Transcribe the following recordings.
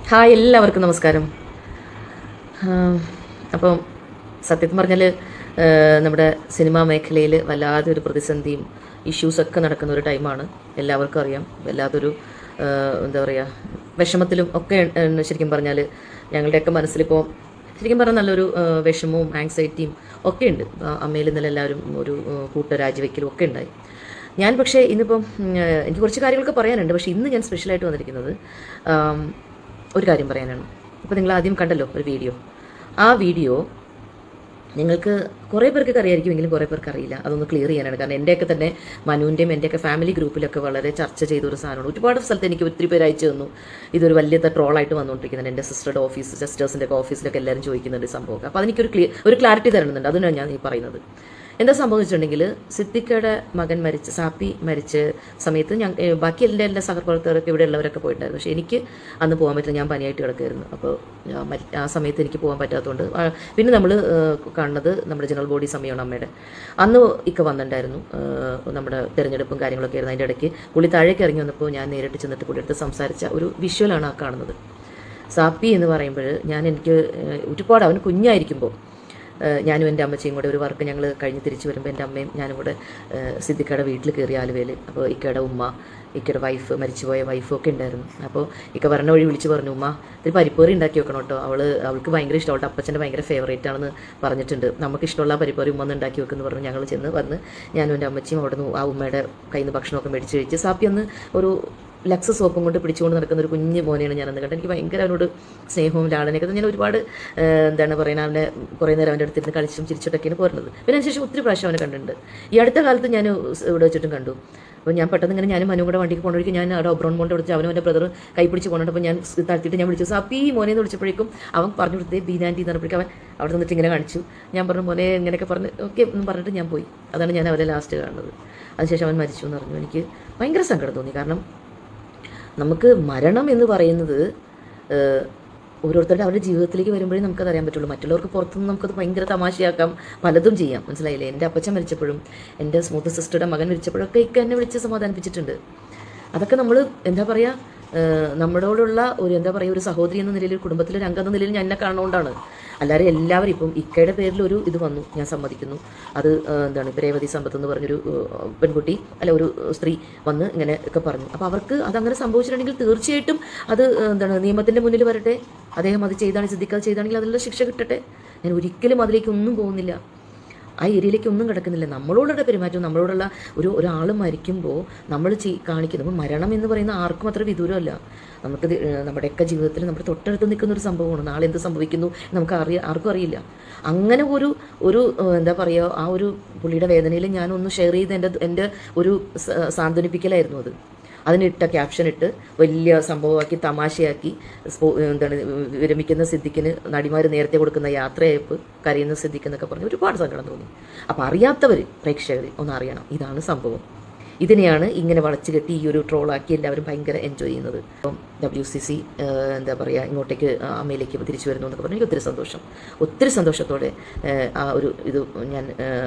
Hi, എല്ലാവർക്കും നമസ്കാരം. അപ്പം സത്യത്തിൽ പറഞ്ഞാൽ നമ്മുടെ സിനിമാ മേഖലയിൽ വല്ലാതെ ഒരു പ്രതിസന്ധിയും ഇഷ്യൂസൊക്കെ നടക്കുന്ന ഒരു ടൈമാണ്. എല്ലാവർക്കും അറിയാം. വല്ലാതൊരു എന്താ പറയുക, വിഷമത്തിലും ഒക്കെ ശരിക്കും പറഞ്ഞാൽ ഞങ്ങളുടെയൊക്കെ മനസ്സിലിപ്പോൾ ശരിക്കും പറഞ്ഞാൽ നല്ലൊരു വിഷമവും ആങ്സൈറ്റിയും ഒക്കെ ഉണ്ട്. അമ്മയിൽ ഇന്നലെ എല്ലാവരും ഒരു രാജിവെക്കലും ഒക്കെ ഉണ്ടായി. ഞാൻ പക്ഷേ ഇന്നിപ്പം എനിക്ക് കുറച്ച് കാര്യങ്ങളൊക്കെ പറയാനുണ്ട്. പക്ഷേ ഇന്ന് ഞാൻ സ്പെഷ്യലായിട്ട് വന്നിരിക്കുന്നത് ഒരു കാര്യം പറയാനാണ്. ഇപ്പോൾ നിങ്ങൾ ആദ്യം കണ്ടല്ലോ ഒരു വീഡിയോ. ആ വീഡിയോ നിങ്ങൾക്ക് കുറേ പേർക്ക് അറിയാമായിരിക്കുമെങ്കിലും കുറേ പേർക്ക് അറിയില്ല. അതൊന്ന് ക്ലിയർ ചെയ്യാനാണ്. കാരണം എൻ്റെയൊക്കെ തന്നെ മനുവിൻ്റെയും എൻ്റെയൊക്കെ ഫാമിലി ഗ്രൂപ്പിലൊക്കെ വളരെ ചർച്ച ചെയ്തൊരു സാധനമാണ്. ഒരുപാട് സ്ഥലത്ത് എനിക്ക് ഒത്തിരി പേര് അയച്ചു തന്നു. ഇതൊരു വലിയ ട്രോളായിട്ട് വന്നുകൊണ്ടിരിക്കുന്നുണ്ട്. എൻ്റെ സിസ്റ്ററുടെ ഓഫീസ്, സിസ്റ്റേഴ്സിൻ്റെ ഒക്കെ ഓഫീസിലൊക്കെ എല്ലാവരും ചോദിക്കുന്നുണ്ട് സംഭവമൊക്കെ. അപ്പോൾ അതെനിക്കൊരു ക്ലാരിറ്റി തരുന്നുണ്ട്. അതിനാണ് ഞാൻ ഈ പറയുന്നത്. എന്താ സംഭവിച്ചിട്ടുണ്ടെങ്കിൽ, സിദ്ദിഖയുടെ മകൻ സാപ്പി മരിച്ച സമയത്ത് ബാക്കി എല്ലാ സഹപ്രവർത്തകരൊക്കെ ഇവിടെ ഉള്ളവരൊക്കെ പോയിട്ടുണ്ടായിരുന്നു. പക്ഷേ എനിക്ക് അന്ന് പോകാൻ പറ്റില്ല. ഞാൻ പനിയായിട്ട് കിടക്കുമായിരുന്നു. അപ്പോൾ ആ സമയത്ത് എനിക്ക് പോകാൻ പറ്റാത്തതുകൊണ്ട് പിന്നെ നമ്മൾ കാണുന്നത് നമ്മുടെ ജനറൽ ബോഡി സമയമാണ് അമ്മയുടെ. അന്ന് വന്നിട്ടുണ്ടായിരുന്നു. നമ്മുടെ തിരഞ്ഞെടുപ്പും കാര്യങ്ങളൊക്കെ ആയിരുന്നു. അതിൻ്റെ ഇടയ്ക്ക് പുള്ളി താഴേക്ക് ഇറങ്ങി വന്നപ്പോൾ ഞാൻ നേരിട്ട് ചെന്നിട്ട് പുള്ളിയെടുത്ത് സംസാരിച്ച ഒരു വിഷ്വലാണ് ആ കാണുന്നത്. സാപ്പി എന്ന് പറയുമ്പോൾ എനിക്ക് ഒരുപാട് അവൻ കുഞ്ഞായിരിക്കുമ്പോൾ ഞാനും എൻ്റെ അമ്മച്ചിയും കൂടെ ഒരു വർക്ക് ഞങ്ങൾ കഴിഞ്ഞ് തിരിച്ചു വരുമ്പോൾ എൻ്റെ അമ്മയും ഞാനും കൂടെ സിദ്ദിഖയുടെ വീട്ടിൽ കയറി ആലുവയിൽ. അപ്പോൾ ഇക്കയുടെ ഉമ്മ, ഇക്കയുടെ വൈഫ്, മരിച്ചുപോയ വൈഫും ഒക്കെ ഉണ്ടായിരുന്നു. അപ്പോൾ ഇക്ക വരണ വഴി വിളിച്ച് പറഞ്ഞു, ഉമ്മ ഇതിൽ പരിപ്പേറി ഉണ്ടാക്കി വെക്കണം കേട്ടോ, അവൾക്ക് ഭയങ്കര ഇഷ്ടം, അവളുടെ അപ്പച്ചൻ്റെ ഭയങ്കര ഫേവറേറ്റ് ആണെന്ന് പറഞ്ഞിട്ടുണ്ട്, നമുക്ക് ഇഷ്ടമുള്ള പരിപ്പേറി ഉമ്മ ഒന്ന് ഉണ്ടാക്കി വെക്കുമെന്ന് പറഞ്ഞു. ഞങ്ങൾ വന്ന് ഞാനും എൻ്റെ അമ്മച്ചിയും അവിടെ നിന്ന് ആ ഉമ്മയുടെ കയ്യിൽ നിന്ന് ഭക്ഷണമൊക്കെ മേടിച്ച് കഴിച്ച് സാപ്പി അന്ന് ഒരു ലക്സ് സോപ്പും കൊണ്ട് പിടിച്ചുകൊണ്ട് നടക്കുന്ന ഒരു കുഞ്ഞ് മോനെയാണ് ഞാനന്ന് കണ്ടത്. എനിക്ക് ഭയങ്കര അവനോട് സ്നേഹവും ലാളനയൊക്കെ. ഞാൻ ഒരുപാട് എന്താണ് പറയുന്നത്, അവനെ കുറേ നേരം അവൻ്റെ അടുത്തിരുന്ന് കളിച്ചും ചിരിച്ചിട്ടൊക്കെയാണ് പോരുന്നത്. പിന്നെ അതിനുശേഷം ഒത്തിരി പ്രാവശ്യം അവനെ കണ്ടിട്ടുണ്ട്. ഈ അടുത്ത കാലത്ത് ഞാൻ ഇവിടെ വെച്ചിട്ടും കണ്ടു. അപ്പോൾ ഞാൻ പെട്ടെന്ന് ഇങ്ങനെ ഞാനും മനു കൂടെ വണ്ടിക്ക് കൊണ്ടുപോയി ഞാൻ അവിടെ ഒബ്രോൺ മോൻ്റെ വിളിച്ച് അവനും എൻ്റെ ബ്രദർ കൈ പിടിച്ച് കൊണ്ടുണ്ട്. അപ്പോൾ ഞാൻ താഴ്ത്തിയിട്ട് ഞാൻ വിളിച്ചു സാപ്പി മോനെ എന്ന് വിളിച്ചപ്പോഴേക്കും അവൻ പറഞ്ഞു കൊടുത്തേ ബീനാൻറ്റി എന്ന് പറഞ്ഞപ്പോഴേക്കും അവൻ അവിടെ നിന്നിട്ട് ഇങ്ങനെ കാണിച്ചു. ഞാൻ പറഞ്ഞു മോനെ ഇങ്ങനെയൊക്കെ പറഞ്ഞ് ഓക്കെ എന്ന് പറഞ്ഞിട്ട് ഞാൻ പോയി. അതാണ് ഞാൻ അവരെ ലാസ്റ്റ് കാണുന്നത്. അതിനുശേഷം അവൻ മരിച്ചു എന്ന് പറഞ്ഞു. എനിക്ക് ഭയങ്കര സങ്കടം തോന്നി. കാരണം നമുക്ക് മരണം എന്ന് പറയുന്നത് ഓരോരുത്തരുടെ അവരുടെ ജീവിതത്തിലേക്ക് വരുമ്പോഴേ നമുക്കത് അറിയാൻ പറ്റുള്ളൂ. മറ്റുള്ളവർക്ക് പുറത്തുനിന്ന് നമുക്കത് ഭയങ്കര തമാശയാക്കാം, പലതും ചെയ്യാം. മനസ്സിലായില്ലേ? എൻ്റെ അപ്പച്ചൻ മരിച്ചപ്പോഴും എൻ്റെ സ്മൂത്ത് സിസ്റ്ററുടെ മകൻ മരിച്ചപ്പോഴൊക്കെ എന്നെ വിളിച്ച് സമാധാനിപ്പിച്ചിട്ടുണ്ട്. അതൊക്കെ നമ്മൾ എന്താ പറയുക, നമ്മളോടുള്ള ഒരു എന്താ പറയുക, ഒരു സഹോദരി എന്ന നിലയിൽ, കുടുംബത്തിലെ ഒരു അംഗം എന്ന നിലയിൽ ഞാൻ എന്നെ കാണുന്നതുകൊണ്ടാണ്. അല്ലാതെ എല്ലാവരും ഇപ്പം ഇക്കയുടെ പേരിൽ ഒരു ഇത് വന്നു, ഞാൻ സമ്മതിക്കുന്നു. അത് എന്താണ് ഇപ്പോൾ രേവതി സമ്പത്ത് എന്ന് പറഞ്ഞൊരു പെൺകുട്ടി അല്ല ഒരു സ്ത്രീ വന്ന് ഇങ്ങനെ ഒക്കെ പറഞ്ഞു. അപ്പോൾ അവർക്ക് അതങ്ങനെ സംഭവിച്ചിട്ടുണ്ടെങ്കിൽ തീർച്ചയായിട്ടും അത് എന്താണ് നിയമത്തിൻ്റെ മുന്നിൽ വരട്ടെ. അദ്ദേഹം അത് ചെയ്താണ്, സിദ്ദിഖ് അത് ചെയ്താണെങ്കിൽ അതിലുള്ള ശിക്ഷ കിട്ടട്ടെ. ഞാൻ ഒരിക്കലും അതിലേക്കൊന്നും പോകുന്നില്ല, ആ ഏരിയയിലേക്ക് ഒന്നും കിടക്കുന്നില്ല. നമ്മളോടുള്ള പെരുമാറ്റം, നമ്മളോടുള്ള ഒരാൾ മരിക്കുമ്പോൾ നമ്മൾ കാണിക്കുന്നത്, മരണം എന്ന് പറയുന്ന ആർക്കും അത്ര വിദൂരമല്ല. നമുക്കത് നമ്മുടെയൊക്കെ ജീവിതത്തിൽ നമ്മുടെ തൊട്ടടുത്ത് നിൽക്കുന്ന ഒരു സംഭവമാണ്. നാളെ എന്ത് സംഭവിക്കുന്നു നമുക്ക് ആർക്കും അറിയില്ല. അങ്ങനെ ഒരു എന്താ പറയുക, ആ ഒരു പുള്ളിയുടെ വേദനയിൽ ഞാനൊന്ന് ഷെയർ ചെയ്ത് എൻ്റെ ഒരു സാന്ത്വനിപ്പിക്കലായിരുന്നു അത്. അതിനിട്ട ക്യാപ്ഷൻ ഇട്ട് വലിയ സംഭവമാക്കി തമാശയാക്കി എന്താണ് വിരമിക്കുന്ന സിദ്ദിഖിന് നടിമാർ നേരത്തെ കൊടുക്കുന്ന യാത്രയയപ്പ്, കരയുന്ന സിദ്ദിഖ് എന്നൊക്കെ പറഞ്ഞ് ഒരുപാട് സങ്കടം തോന്നി. അപ്പോൾ അറിയാത്തവർ, പ്രേക്ഷകർ ഒന്ന് അറിയണം, ഇതാണ് സംഭവം. ഇതിനെയാണ് ഇങ്ങനെ വളച്ചു കെട്ടി ഈ ഒരു ട്രോളാക്കി എല്ലാവരും ഭയങ്കര എൻജോയ് ചെയ്യുന്നത്. അപ്പം WCC എന്താ പറയുക, ഇങ്ങോട്ടേക്ക് അമ്മയിലേക്ക് തിരിച്ചു വരുന്നു എന്നൊക്കെ പറഞ്ഞാൽ എനിക്ക് ഒത്തിരി സന്തോഷത്തോടെ ആ ഒരു ഇത് ഞാൻ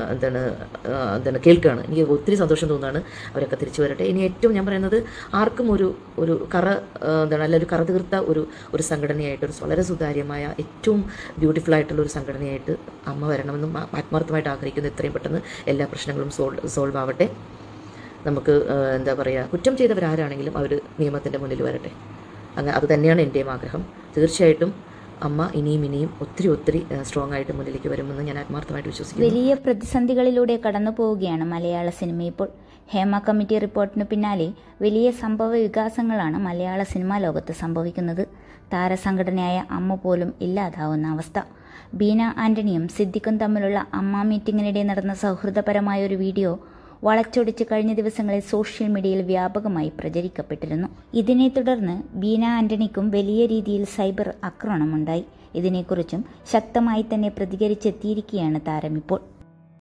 എന്താണ് കേൾക്കുകയാണ്. എനിക്ക് ഒത്തിരി സന്തോഷം തോന്നുകയാണ്. അവരൊക്കെ തിരിച്ചു വരട്ടെ. ഇനി ഏറ്റവും ഞാൻ പറയുന്നത്, ആർക്കും ഒരു കറ തീർത്ത ഒരു സംഘടനയായിട്ട്, വളരെ സുതാര്യമായ ഏറ്റവും ബ്യൂട്ടിഫുൾ ആയിട്ടുള്ള ഒരു സംഘടനയായിട്ട് അമ്മ വരണമെന്നും ആത്മാർത്ഥമായിട്ട് ആഗ്രഹിക്കുന്നു. എത്രയും പെട്ടെന്ന് എല്ലാ പ്രശ്നങ്ങളും സോൾവ് ആവട്ടെ. നമുക്ക് എന്താ പറയുക, കുറ്റം ചെയ്തവരാരാണെങ്കിലും അവർ നിയമത്തിൻ്റെ മുന്നിൽ വരട്ടെ. അങ്ങനെ അത് തന്നെയാണ് എൻ്റെയും ആഗ്രഹം. തീർച്ചയായിട്ടും അമ്മ ഇനിയും ഒത്തിരി സ്ട്രോങ് ആയിട്ട് മുന്നിലേക്ക് വരുമെന്ന് ഞാൻ ആത്മാർത്ഥമായിട്ട് വിശ്വസിക്കുന്നു. വലിയ പ്രതിസന്ധികളിലൂടെ കടന്നു പോവുകയാണ് മലയാള സിനിമ ഇപ്പോൾ. ഹേമ കമ്മിറ്റി റിപ്പോർട്ടിന് പിന്നാലെ വലിയ സംഭവ വികാസങ്ങളാണ് മലയാള സിനിമാ ലോകത്ത് സംഭവിക്കുന്നത്. താരസംഘടനയായ അമ്മ പോലും ഇല്ലാതാവുന്ന അവസ്ഥ. ബീന ആന്റണിയും സിദ്ദിഖും തമ്മിലുള്ള അമ്മ മീറ്റിങ്ങിനിടെ നടന്ന സൗഹൃദപരമായ ഒരു വീഡിയോ വളച്ചൊടിച്ച് കഴിഞ്ഞ ദിവസങ്ങളിൽ സോഷ്യൽ മീഡിയയിൽ വ്യാപകമായി പ്രചരിക്കപ്പെട്ടിരുന്നു. ഇതിനെ തുടർന്ന് ബീന ആന്റണിക്കും വലിയ രീതിയിൽ സൈബർ ആക്രമണമുണ്ടായി. ഇതിനെക്കുറിച്ചും ശക്തമായി തന്നെ പ്രതികരിച്ചെത്തിയിരിക്കുകയാണ് താരം ഇപ്പോൾ.